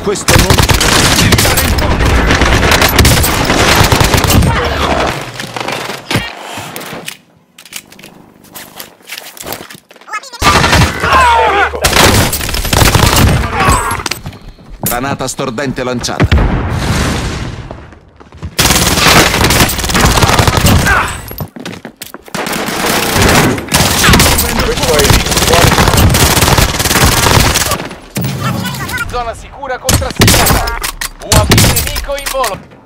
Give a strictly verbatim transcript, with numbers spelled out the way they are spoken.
Questo non... Granata stordente lanciata. Zona sicura contrassegnata. U A V nemico in volo.